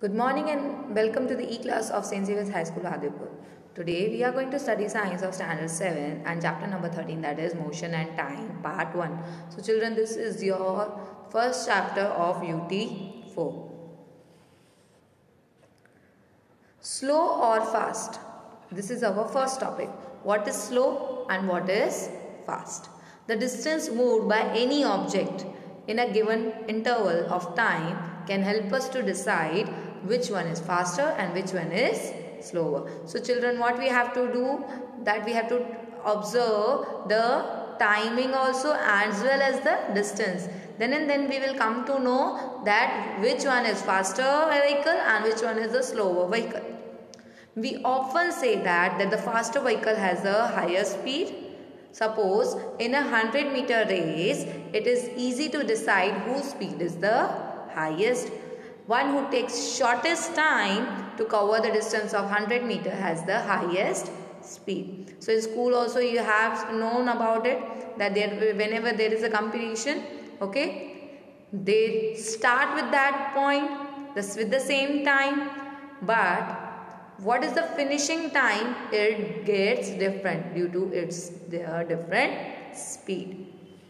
Good morning and welcome to the E-class of St. Xavier's High School, Adipur. Today we are going to study science of standard 7 and chapter number 13, that is motion and time, part 1. So children, this is your first chapter of UT 4. Slow or fast? This is our first topic. What is slow and what is fast? The distance moved by any object in a given interval of time can help us to decide which one is faster and which one is slower. So children, what we have to do, that we have to observe the timing also as well as the distance. Then and then we will come to know that which one is faster vehicle and which one is the slower vehicle. We often say that the faster vehicle has a higher speed. Suppose in a 100-meter race, it is easy to decide whose speed is the highest. One who takes shortest time to cover the distance of 100 meter has the highest speed. So in school also you have known about it, that whenever there is a competition, okay, they start with that point, with the same time, but what is the finishing time? It gets different due to their different speed.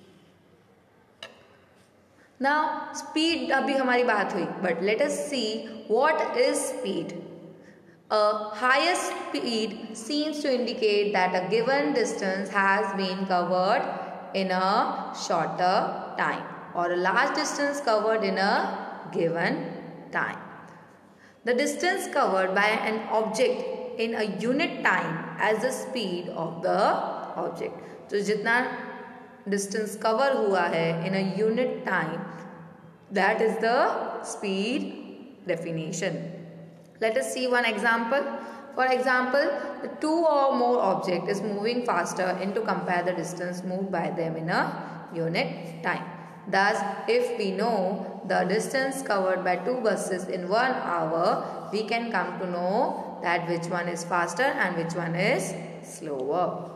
Now speed अभी हमारी बात हुई, but let us see what is speed. A higher speed seems to indicate that a given distance has been covered in a shorter time or a large distance covered in a given time. The distance covered by an object in a unit time as the speed of the object. तो जितना distance cover हुआ है in a unit time, that is the speed definition. Let us see one example. For example, the two or more object is moving faster and to compare the distance moved by them in a unit time. Thus, if we know the distance covered by two buses in 1 hour, we can come to know that which one is faster and which one is slower.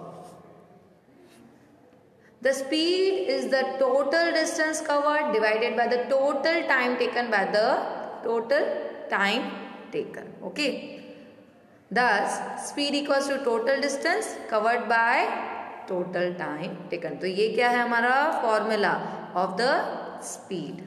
The speed is the total distance covered divided by the total time taken by the total time taken. Okay. Thus, speed equals to total distance covered by total time taken. तो ये क्या है हमारा formula of the speed.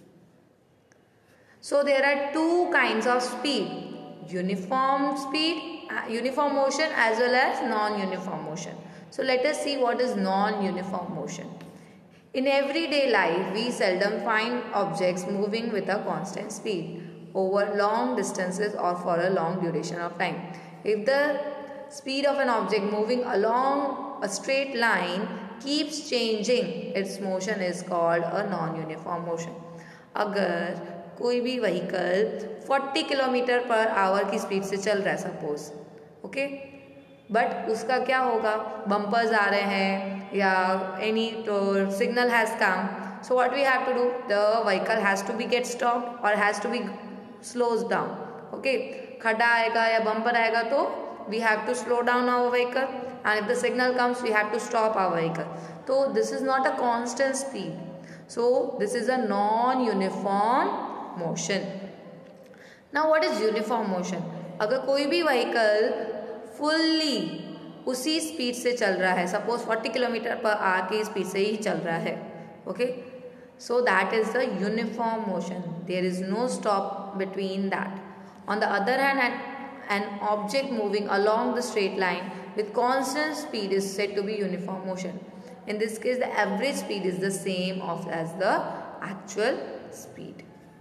So there are two kinds of speed: uniform motion as well as non-uniform motion. So let us see what is non-uniform motion. In everyday life, we seldom find objects moving with a constant speed over long distances or for a long duration of time. If the speed of an object moving along a straight line keeps changing, its motion is called a non-uniform motion. अगर कोई भी vehicle 40 kilometre per hour की speed से चल रहा है suppose, okay, but उसका क्या होगा, बम्पर्स आ रहे हैं या any signal has come, so what we have to do, the vehicle has to be get stopped और has to be slows down. Okay, खड्डा आएगा या बम्पर आएगा तो we have to slow down our vehicle, and if the signal comes we have to stop our vehicle. So this is not a constant speed, so this is a non-uniform motion. Now what is uniform motion? अगर कोई भी vehicle fully उसी speed से चल रहा है, suppose 40 kilometre per hour की speed से ही चल रहा है, okay, so that is the uniform motion. There is no stop between that. On the other hand, an object moving along the straight line with constant speed is said to be uniform motion. In this case, the average speed is the same as the actual speed.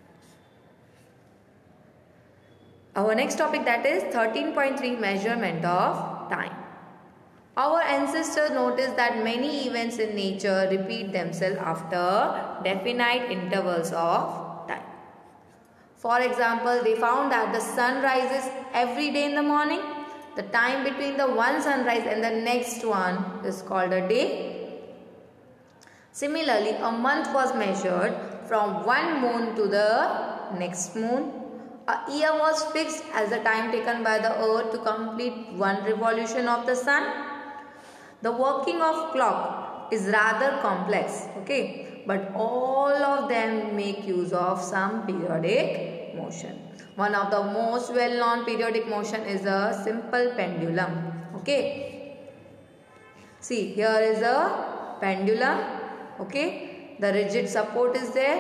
Our next topic, that is 13.3, measurement of time. Our ancestors noticed that many events in nature repeat themselves after definite intervals of time. For example, they found that the sun rises every day in the morning. The time between the one sunrise and the next one is called a day. Similarly, a month was measured from one moon to the next moon. A year was fixed as the time taken by the earth to complete one revolution of the sun. The working of clock is rather complex, okay, but all of them make use of some periodic motion. One of the most well-known periodic motion is a simple pendulum. Okay. See, here is a pendulum. Okay. The rigid support is there.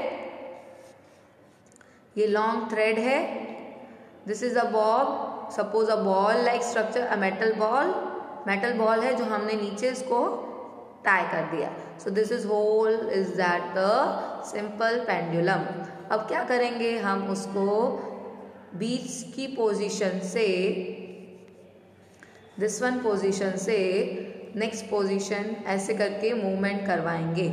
ये long thread है. This is a bob. Suppose a ball like structure, a metal ball है जो हमने नीचे इसको tie कर दिया. So this is whole is that the simple pendulum. अब क्या करेंगे, हम उसको बीच की पोजीशन से, दिस वन पोजीशन से नेक्स्ट पोजीशन ऐसे करके मूवमेंट करवाएंगे.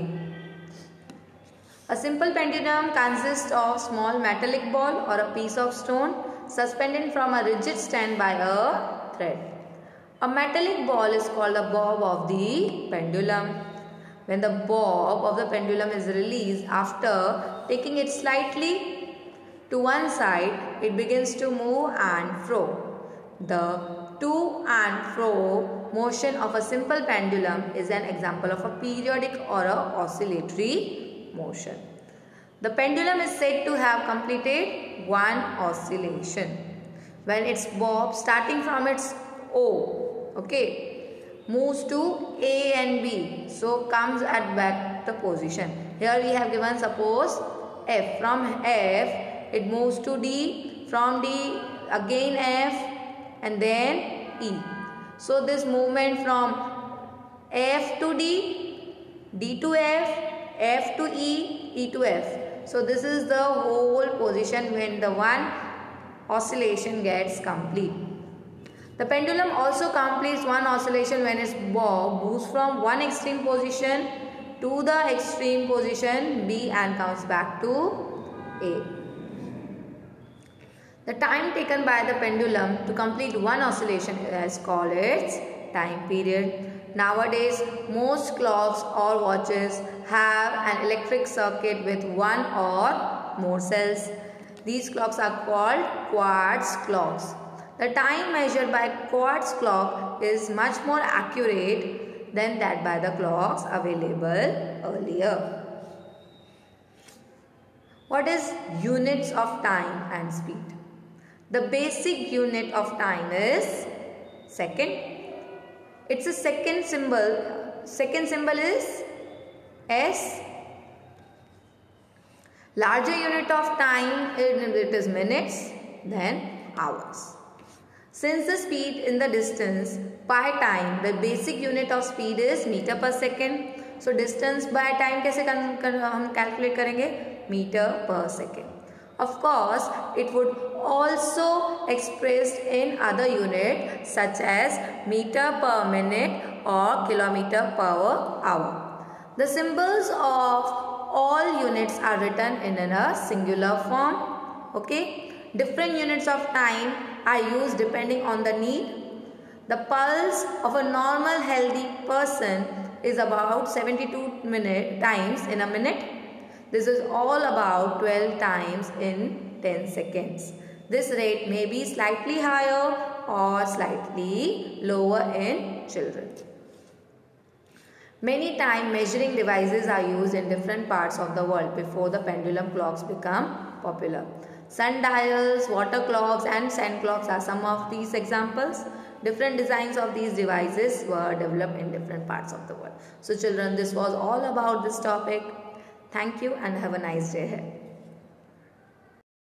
A simple pendulum consists of small metallic ball or a piece of stone suspended from a rigid stand by a thread. A metallic ball is called the bob of the pendulum. When the bob of the pendulum is released after taking it slightly to one side, it begins to move and fro. The to and fro motion of a simple pendulum is an example of a periodic or a oscillatory motion. The pendulum is said to have completed one oscillation when its bob starting from its O, okay, moves to A and B, so comes at back the position. Here we have given suppose F. From F it moves to D, from D again F and then E. So this movement from F to D, D to F, F to E, E to F. So this is the whole position when the one oscillation gets complete. The pendulum also completes one oscillation when its bob moves from one extreme position to the extreme position B and comes back to A. The time taken by the pendulum to complete one oscillation is called its time period. Nowadays, most clocks or watches have an electric circuit with one or more cells. These clocks are called quartz clocks. The time measured by quartz clock is much more accurate than that by the clocks available earlier. What is units of time and speed? The basic unit of time is second. It's a second symbol. Second symbol is S. Larger unit of time, it is minutes, then hours. Since the speed in the distance by time, the basic unit of speed is meter per second. So distance by time कैसे हम calculate करेंगे? Meter per second. Of course, it would also expressed in other unit such as meter per minute or kilometer per hour. The symbols of all units are written in a singular form. Okay. Different units of time are used depending on the need. The pulse of a normal healthy person is about 72 times in a minute. This is all about 12 times in 10 seconds. This rate may be slightly higher or slightly lower in children. Many time measuring devices are used in different parts of the world before the pendulum clocks become popular. Sundials, water clocks and sand clocks are some of these examples. Different designs of these devices were developed in different parts of the world. So children, this was all about this topic. Thank you and have a nice day ahead.